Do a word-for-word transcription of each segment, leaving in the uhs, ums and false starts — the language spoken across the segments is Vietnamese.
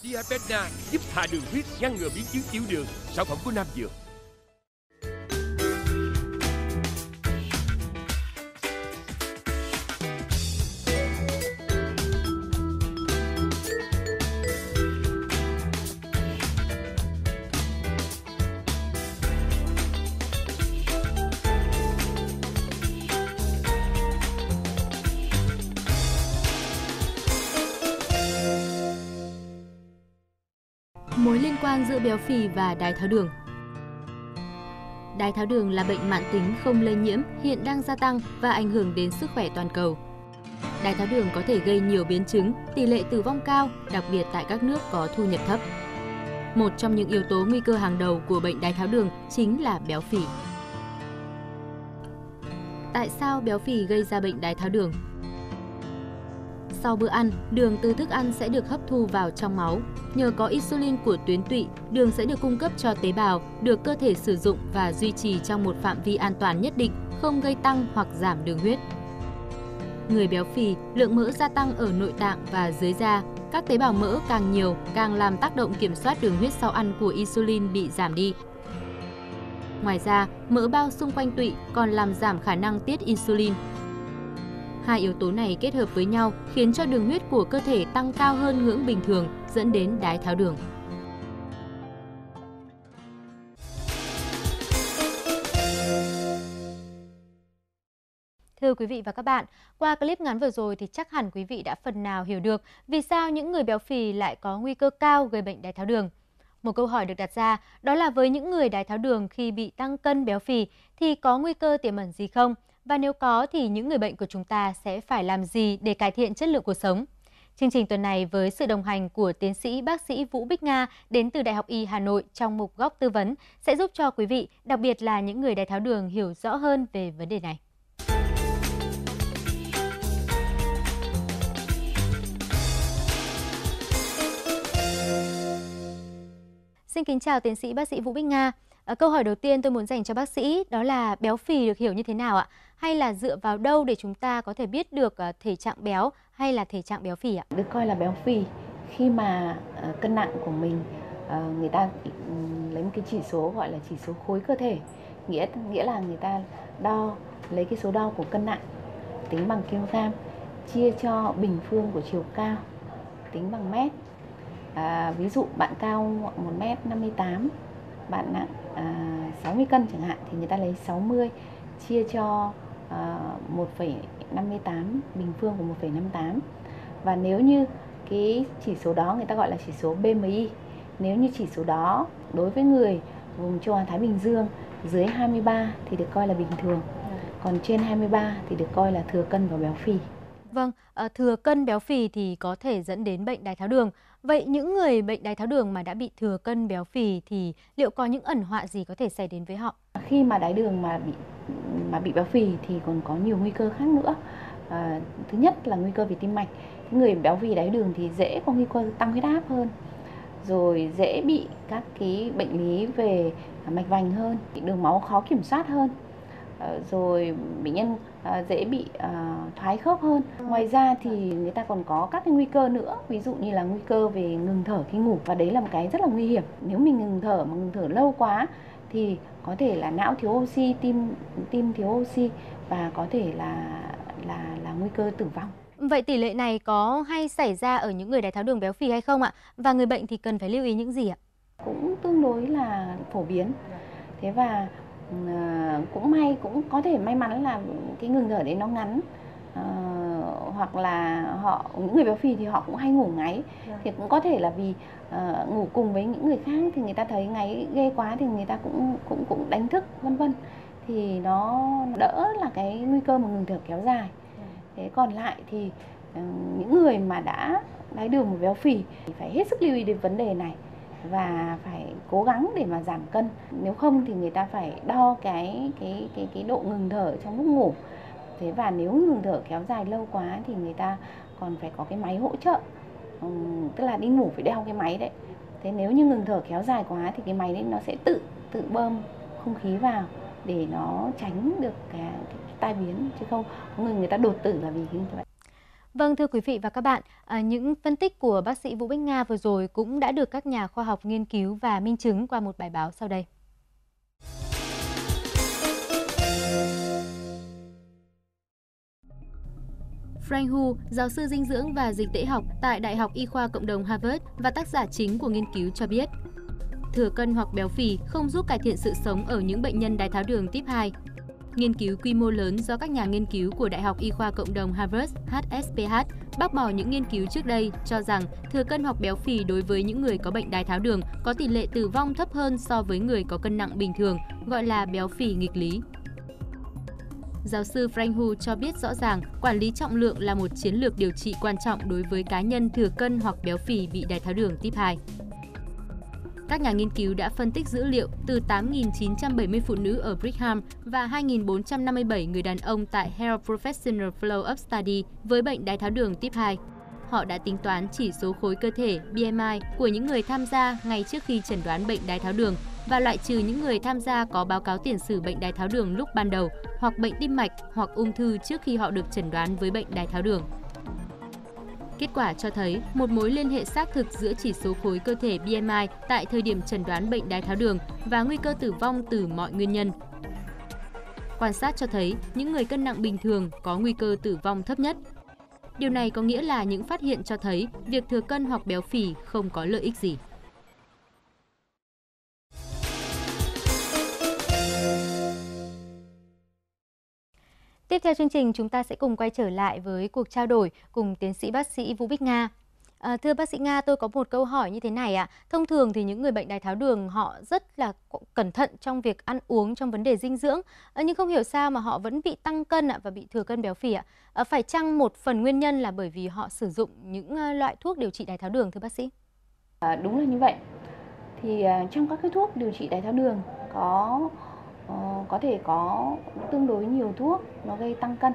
Diabetna giúp hạ đường huyết, ngăn ngừa biến chứng tiểu đường. Sản phẩm của Nam Dược. Mối liên quan giữa béo phì và đái tháo đường. Đái tháo đường là bệnh mãn tính không lây nhiễm, hiện đang gia tăng và ảnh hưởng đến sức khỏe toàn cầu. Đái tháo đường có thể gây nhiều biến chứng, tỷ lệ tử vong cao, đặc biệt tại các nước có thu nhập thấp. Một trong những yếu tố nguy cơ hàng đầu của bệnh đái tháo đường chính là béo phì. Tại sao béo phì gây ra bệnh đái tháo đường? Sau bữa ăn, đường từ thức ăn sẽ được hấp thu vào trong máu. Nhờ có insulin của tuyến tụy, đường sẽ được cung cấp cho tế bào, được cơ thể sử dụng và duy trì trong một phạm vi an toàn nhất định, không gây tăng hoặc giảm đường huyết. Người béo phì, lượng mỡ gia tăng ở nội tạng và dưới da. Các tế bào mỡ càng nhiều, càng làm tác động kiểm soát đường huyết sau ăn của insulin bị giảm đi. Ngoài ra, mỡ bao xung quanh tụy còn làm giảm khả năng tiết insulin. Hai yếu tố này kết hợp với nhau khiến cho đường huyết của cơ thể tăng cao hơn ngưỡng bình thường, dẫn đến đái tháo đường. Thưa quý vị và các bạn, qua clip ngắn vừa rồi thì chắc hẳn quý vị đã phần nào hiểu được vì sao những người béo phì lại có nguy cơ cao gây bệnh đái tháo đường. Một câu hỏi được đặt ra đó là với những người đái tháo đường khi bị tăng cân béo phì thì có nguy cơ tiềm ẩn gì không? Và nếu có thì những người bệnh của chúng ta sẽ phải làm gì để cải thiện chất lượng cuộc sống? Chương trình tuần này với sự đồng hành của tiến sĩ bác sĩ Vũ Bích Nga đến từ Đại học Y Hà Nội trong mục Góc Tư vấn sẽ giúp cho quý vị, đặc biệt là những người đái tháo đường hiểu rõ hơn về vấn đề này. Xin kính chào tiến sĩ bác sĩ Vũ Bích Nga. À, câu hỏi đầu tiên tôi muốn dành cho bác sĩ đó là béo phì được hiểu như thế nào ạ? Hay là dựa vào đâu để chúng ta có thể biết được uh, thể trạng béo hay là thể trạng béo phì ạ? Được coi là béo phì khi mà uh, cân nặng của mình uh, người ta um, lấy một cái chỉ số gọi là chỉ số khối cơ thể, nghĩa nghĩa là người ta đo lấy cái số đo của cân nặng tính bằng kg chia cho bình phương của chiều cao tính bằng mét. À, ví dụ bạn cao một mét năm mươi tám, bạn nặng à, sáu mươi cân chẳng hạn thì người ta lấy sáu mươi chia cho à, một phẩy năm mươi tám bình phương của một phẩy năm mươi tám. Và nếu như cái chỉ số đó người ta gọi là chỉ số B M I, nếu như chỉ số đó đối với người vùng châu Á Thái Bình Dương dưới hai mươi ba thì được coi là bình thường, còn trên hai mươi ba thì được coi là thừa cân và béo phì. Vâng, thừa cân béo phì thì có thể dẫn đến bệnh đái tháo đường. Vậy những người bệnh đái tháo đường mà đã bị thừa cân béo phì thì liệu có những ẩn họa gì có thể xảy đến với họ? Khi mà đái đường mà bị mà bị béo phì thì còn có nhiều nguy cơ khác nữa. À, thứ nhất là nguy cơ về tim mạch. Người béo phì đái đường thì dễ có nguy cơ tăng huyết áp hơn, rồi dễ bị các cái bệnh lý về mạch vành hơn, đường máu khó kiểm soát hơn. Rồi bệnh nhân dễ bị thoái khớp hơn. Ngoài ra thì người ta còn có các cái nguy cơ nữa, ví dụ như là nguy cơ về ngừng thở khi ngủ, và đấy là một cái rất là nguy hiểm. Nếu mình ngừng thở mà ngừng thở lâu quá thì có thể là não thiếu oxy, tim tim thiếu oxy và có thể là là là nguy cơ tử vong. Vậy tỷ lệ này có hay xảy ra ở những người đái tháo đường béo phì hay không ạ? Và người bệnh thì cần phải lưu ý những gì ạ? Cũng tương đối là phổ biến. Thế và Uh, cũng may cũng có thể may mắn là cái ngừng thở đấy nó ngắn, uh, hoặc là họ những người béo phì thì họ cũng hay ngủ ngáy, yeah. Thì cũng có thể là vì uh, ngủ cùng với những người khác thì người ta thấy ngáy ghê quá thì người ta cũng cũng cũng đánh thức vân vân, thì nó đỡ là cái nguy cơ mà ngừng thở kéo dài. Yeah. Thế còn lại thì uh, những người mà đã đái đường và béo phì thì phải hết sức lưu ý đến vấn đề này và phải cố gắng để mà giảm cân. Nếu không thì người ta phải đo cái cái cái cái độ ngừng thở trong lúc ngủ. Thế và nếu ngừng thở kéo dài lâu quá thì người ta còn phải có cái máy hỗ trợ. Uhm, tức là đi ngủ phải đeo cái máy đấy. Thế nếu như ngừng thở kéo dài quá thì cái máy đấy nó sẽ tự tự bơm không khí vào để nó tránh được cái, cái tai biến, chứ không có người người ta đột tử là vì như vậy. Vâng, thưa quý vị và các bạn, à, những phân tích của bác sĩ Vũ Bích Nga vừa rồi cũng đã được các nhà khoa học nghiên cứu và minh chứng qua một bài báo sau đây. Frank Hu, giáo sư dinh dưỡng và dịch tễ học tại Đại học Y khoa Cộng đồng Harvard và tác giả chính của nghiên cứu cho biết, thừa cân hoặc béo phì không giúp cải thiện sự sống ở những bệnh nhân đái tháo đường type hai. Nghiên cứu quy mô lớn do các nhà nghiên cứu của Đại học Y khoa Cộng đồng Harvard H S P H bác bỏ những nghiên cứu trước đây cho rằng thừa cân hoặc béo phì đối với những người có bệnh đái tháo đường có tỷ lệ tử vong thấp hơn so với người có cân nặng bình thường, gọi là béo phì nghịch lý. Giáo sư Frank Hu cho biết rõ ràng, quản lý trọng lượng là một chiến lược điều trị quan trọng đối với cá nhân thừa cân hoặc béo phì bị đái tháo đường type hai. Các nhà nghiên cứu đã phân tích dữ liệu từ tám nghìn chín trăm bảy mươi phụ nữ ở Brigham và hai nghìn bốn trăm năm mươi bảy người đàn ông tại Health Professional Follow-up Study với bệnh đái tháo đường type hai. Họ đã tính toán chỉ số khối cơ thể B M I của những người tham gia ngay trước khi chẩn đoán bệnh đái tháo đường và loại trừ những người tham gia có báo cáo tiền sử bệnh đái tháo đường lúc ban đầu hoặc bệnh tim mạch hoặc ung thư trước khi họ được chẩn đoán với bệnh đái tháo đường. Kết quả cho thấy một mối liên hệ xác thực giữa chỉ số khối cơ thể B M I tại thời điểm chẩn đoán bệnh đái tháo đường và nguy cơ tử vong từ mọi nguyên nhân. Quan sát cho thấy những người cân nặng bình thường có nguy cơ tử vong thấp nhất. Điều này có nghĩa là những phát hiện cho thấy việc thừa cân hoặc béo phì không có lợi ích gì. Tiếp theo chương trình, chúng ta sẽ cùng quay trở lại với cuộc trao đổi cùng tiến sĩ bác sĩ Vũ Bích Nga. À, thưa bác sĩ Nga, tôi có một câu hỏi như thế này ạ. À. Thông thường thì những người bệnh đái tháo đường họ rất là cẩn thận trong việc ăn uống, trong vấn đề dinh dưỡng, à, nhưng không hiểu sao mà họ vẫn bị tăng cân ạ, và bị thừa cân béo phì ạ. À, phải chăng một phần nguyên nhân là bởi vì họ sử dụng những loại thuốc điều trị đái tháo đường, thưa bác sĩ? À, đúng là như vậy. Thì uh, trong các cái thuốc điều trị đái tháo đường có uh, có thể có tương đối nhiều thuốc nó gây tăng cân.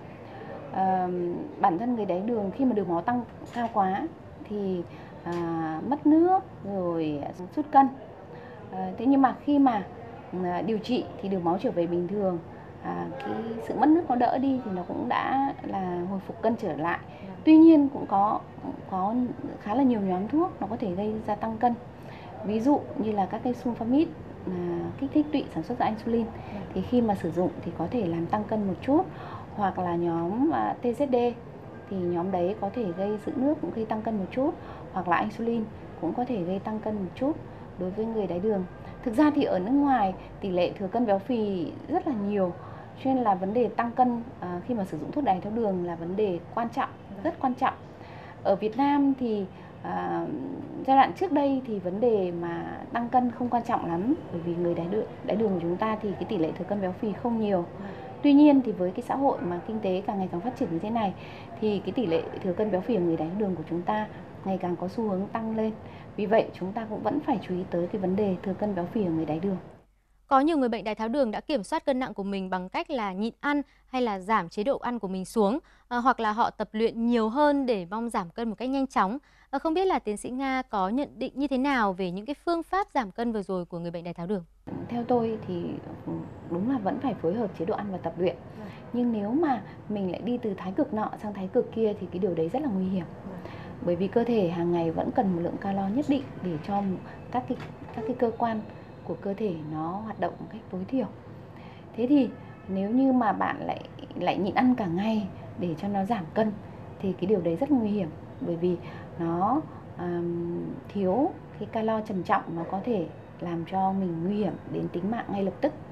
Uh, bản thân người đái đường khi mà đường máu tăng cao quá thì uh, mất nước rồi sút cân. Uh, thế nhưng mà khi mà uh, điều trị thì đường máu trở về bình thường, uh, cái sự mất nước nó đỡ đi thì nó cũng đã là hồi phục cân trở lại. Tuy nhiên cũng có có khá là nhiều nhóm thuốc nó có thể gây ra tăng cân. Ví dụ như là các cái sulfamide là kích thích tụy sản xuất ra insulin, thì khi mà sử dụng thì có thể làm tăng cân một chút, hoặc là nhóm T Z D thì nhóm đấy có thể gây giữ nước cũng gây tăng cân một chút, hoặc là insulin cũng có thể gây tăng cân một chút đối với người đái đường. Thực ra thì ở nước ngoài tỷ lệ thừa cân béo phì rất là nhiều, cho nên là vấn đề tăng cân à, khi mà sử dụng thuốc đái tháo đường là vấn đề quan trọng, rất quan trọng. Ở Việt Nam thì à, giai đoạn trước đây thì vấn đề mà tăng cân không quan trọng lắm, bởi vì người đái đường, đái đường của chúng ta thì cái tỷ lệ thừa cân béo phì không nhiều. Tuy nhiên thì với cái xã hội mà kinh tế càng ngày càng phát triển như thế này thì cái tỷ lệ thừa cân béo phì ở người đái đường của chúng ta ngày càng có xu hướng tăng lên. Vì vậy chúng ta cũng vẫn phải chú ý tới cái vấn đề thừa cân béo phì ở người đái đường. Có nhiều người bệnh đái tháo đường đã kiểm soát cân nặng của mình bằng cách là nhịn ăn hay là giảm chế độ ăn của mình xuống, à, hoặc là họ tập luyện nhiều hơn để mong giảm cân một cách nhanh chóng. À, không biết là tiến sĩ Nga có nhận định như thế nào về những cái phương pháp giảm cân vừa rồi của người bệnh đái tháo đường? Theo tôi thì đúng là vẫn phải phối hợp chế độ ăn và tập luyện. Nhưng nếu mà mình lại đi từ thái cực nọ sang thái cực kia thì cái điều đấy rất là nguy hiểm. Bởi vì cơ thể hàng ngày vẫn cần một lượng calo nhất định để cho các cái, các cái cơ quan của cơ thể nó hoạt động một cách tối thiểu. Thế thì nếu như mà bạn lại lại nhịn ăn cả ngày để cho nó giảm cân thì cái điều đấy rất nguy hiểm, bởi vì nó um, thiếu cái calo trầm trọng, nó có thể làm cho mình nguy hiểm đến tính mạng ngay lập tức.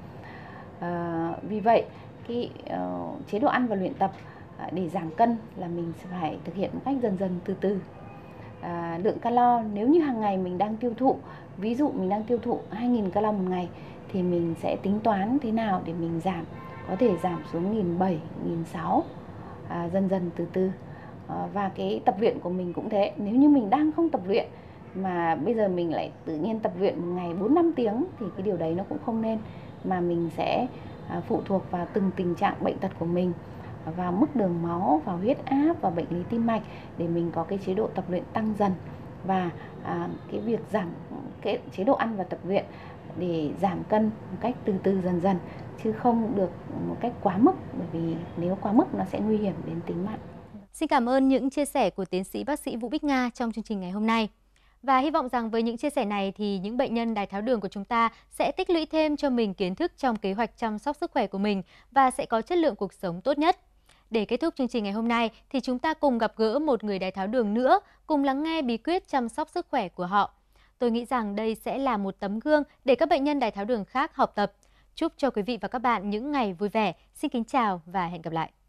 Uh, vì vậy cái uh, chế độ ăn và luyện tập uh, để giảm cân là mình phải thực hiện một cách dần dần từ từ. À, lượng calo nếu như hàng ngày mình đang tiêu thụ, ví dụ mình đang tiêu thụ hai nghìn calo một ngày thì mình sẽ tính toán thế nào để mình giảm, có thể giảm xuống một nghìn bảy trăm, một nghìn sáu trăm, à, dần dần từ từ. À, và cái tập luyện của mình cũng thế, nếu như mình đang không tập luyện mà bây giờ mình lại tự nhiên tập luyện một ngày bốn năm tiếng thì cái điều đấy nó cũng không nên, mà mình sẽ à, phụ thuộc vào từng tình trạng bệnh tật của mình, vào mức đường máu, vào huyết áp, và bệnh lý tim mạch để mình có cái chế độ tập luyện tăng dần, và à, cái việc giảm cái chế độ ăn và tập luyện để giảm cân một cách từ từ dần dần, chứ không được một cách quá mức, bởi vì nếu quá mức nó sẽ nguy hiểm đến tính mạng. Xin cảm ơn những chia sẻ của tiến sĩ bác sĩ Vũ Bích Nga trong chương trình ngày hôm nay. Và hy vọng rằng với những chia sẻ này thì những bệnh nhân đái tháo đường của chúng ta sẽ tích lũy thêm cho mình kiến thức trong kế hoạch chăm sóc sức khỏe của mình và sẽ có chất lượng cuộc sống tốt nhất. Để kết thúc chương trình ngày hôm nay thì chúng ta cùng gặp gỡ một người đái tháo đường nữa, cùng lắng nghe bí quyết chăm sóc sức khỏe của họ. Tôi nghĩ rằng đây sẽ là một tấm gương để các bệnh nhân đái tháo đường khác học tập. Chúc cho quý vị và các bạn những ngày vui vẻ. Xin kính chào và hẹn gặp lại.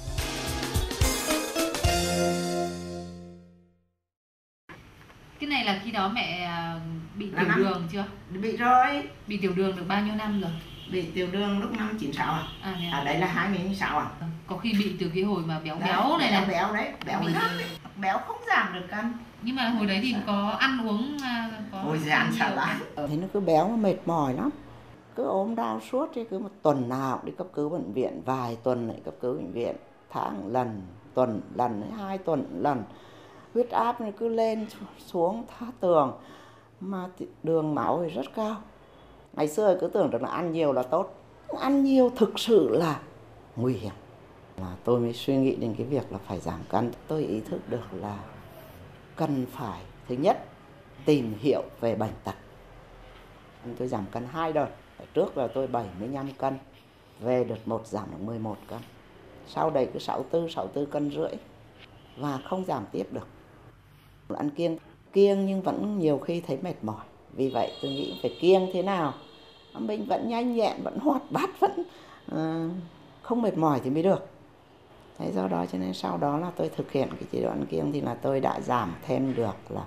Cái này là khi đó mẹ bị Là tiểu năm- đường chưa? Bị rồi, Bị tiểu đường được bao nhiêu năm rồi? bị tiểu đường lúc năm chín sáu à? À, thế à? À đấy là hai nghìn sáu à? Có khi bị từ cái hồi mà béo Đấy, béo này béo này. béo đấy, béo Bị- lắm đấy. Béo không giảm được cân. Nhưng mà hồi đấy thì có ăn uống à, có Ôi giời, ăn nhiều xả láng. Thấy nó cứ béo, nó mệt mỏi lắm. Cứ ốm đau suốt, chứ cứ một tuần nào đi cấp cứu bệnh viện, vài tuần lại cấp cứu bệnh viện, tháng lần, tuần lần, hai tuần lần. Huyết áp này cứ lên xuống thá tường, mà đường máu thì rất cao. Ngày xưa cứ tưởng rằng là ăn nhiều là tốt, ăn nhiều thực sự là nguy hiểm. Là tôi mới suy nghĩ đến cái việc là phải giảm cân. Tôi ý thức được là cần phải, thứ nhất, tìm hiểu về bệnh tật. Tôi giảm cân hai đợt. Trước là tôi bảy mươi lăm cân, về đợt một giảm được mười một cân. Sau đây cứ sáu mươi tư, sáu mươi tư cân rưỡi và không giảm tiếp được. Ăn kiêng, kiêng nhưng vẫn nhiều khi thấy mệt mỏi. Vì vậy tôi nghĩ phải kiêng thế nào mình vẫn nhanh nhẹn, vẫn hoạt bát, vẫn uh, không mệt mỏi thì mới được. Thế do đó cho nên sau đó là tôi thực hiện cái chế độ ăn kiêng thì là tôi đã giảm thêm được là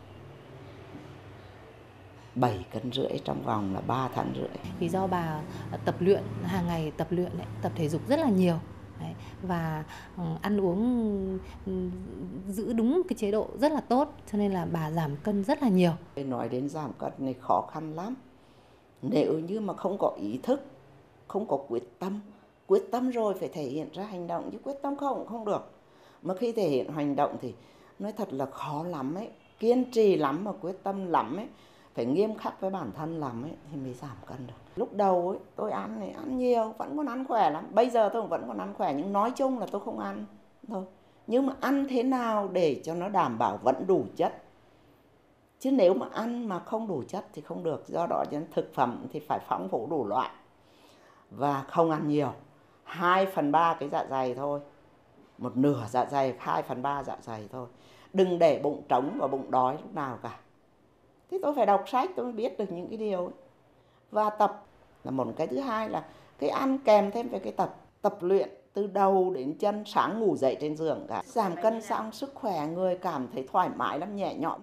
bảy cân rưỡi trong vòng là ba tháng rưỡi. Vì do bà tập luyện, hàng ngày tập luyện, đấy, tập thể dục rất là nhiều. Đấy, và ăn uống giữ đúng cái chế độ rất là tốt, cho nên là bà giảm cân rất là nhiều. Nói đến giảm cân này khó khăn lắm. Nếu như mà không có ý thức, không có quyết tâm, quyết tâm rồi phải thể hiện ra hành động, chứ quyết tâm không cũng không được. Mà khi thể hiện hành động thì nói thật là khó lắm ấy, kiên trì lắm mà quyết tâm lắm ấy, phải nghiêm khắc với bản thân lắm ấy thì mới giảm cân được. Lúc đầu ấy tôi ăn này ăn nhiều, vẫn còn ăn khỏe lắm. Bây giờ tôi vẫn còn ăn khỏe nhưng nói chung là tôi không ăn thôi. Nhưng mà ăn thế nào để cho nó đảm bảo vẫn đủ chất. Chứ nếu mà ăn mà không đủ chất thì không được. Do đó cho nên thực phẩm thì phải phong phú đủ loại. Và không ăn nhiều. hai phần ba cái dạ dày thôi. Một nửa dạ dày, hai phần ba dạ dày thôi. Đừng để bụng trống và bụng đói lúc nào cả. Thế tôi phải đọc sách tôi mới biết được những cái điều ấy. Và tập là một cái thứ hai là cái ăn kèm thêm với cái tập. Tập luyện từ đầu đến chân, sáng ngủ dậy trên giường cả. Giảm cân xong sức khỏe người cảm thấy thoải mái lắm, nhẹ nhõm.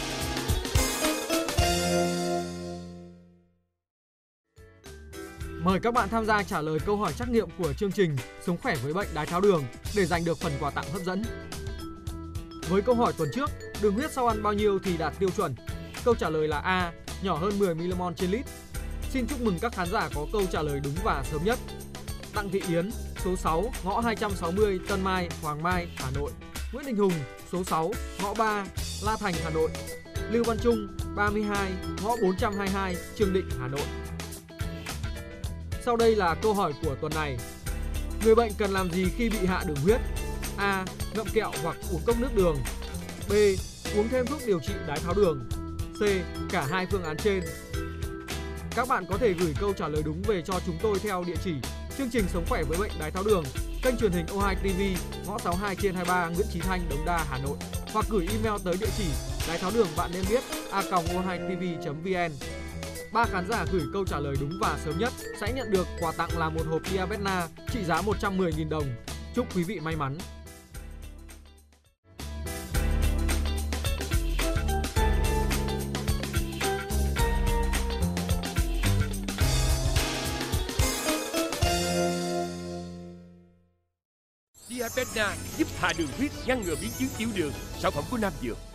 Mời các bạn tham gia trả lời câu hỏi trắc nghiệm của chương trình Sống khỏe với bệnh đái tháo đường để giành được phần quà tặng hấp dẫn. Với câu hỏi tuần trước, đường huyết sau ăn bao nhiêu thì đạt tiêu chuẩn? Câu trả lời là A, nhỏ hơn mười mi-li-mol trên lít. Xin chúc mừng các khán giả có câu trả lời đúng và sớm nhất. Đặng Thị Yến, số sáu, ngõ hai trăm sáu mươi, Tân Mai, Hoàng Mai, Hà Nội. Nguyễn Đình Hùng, số sáu, ngõ ba, La Thành, Hà Nội. Lưu Văn Trung, ba mươi hai, ngõ bốn trăm hai mươi hai, Trương Định, Hà Nội. Sau đây là câu hỏi của tuần này. Người bệnh cần làm gì khi bị hạ đường huyết? A. Ngậm kẹo hoặc uống cốc nước đường. B. Uống thêm thuốc điều trị đái tháo đường. C. Cả hai phương án trên. Các bạn có thể gửi câu trả lời đúng về cho chúng tôi theo địa chỉ chương trình Sống khỏe với bệnh đái tháo đường, kênh truyền hình O hai ti vi, ngõ sáu mươi hai trên hai mươi ba Nguyễn Chí Thanh, Đống Đa, Hà Nội, hoặc gửi email tới địa chỉ đái tháo đường bạn nên biết a còng o hai ti vi chấm vn. Ba khán giả gửi câu trả lời đúng và sớm nhất sẽ nhận được quà tặng là một hộp Diabetna trị giá một trăm mười nghìn đồng. Chúc quý vị may mắn. Diabetna giúp hạ đường huyết, ngăn ngừa biến chứng tiểu đường. Sản phẩm của Nam Dược.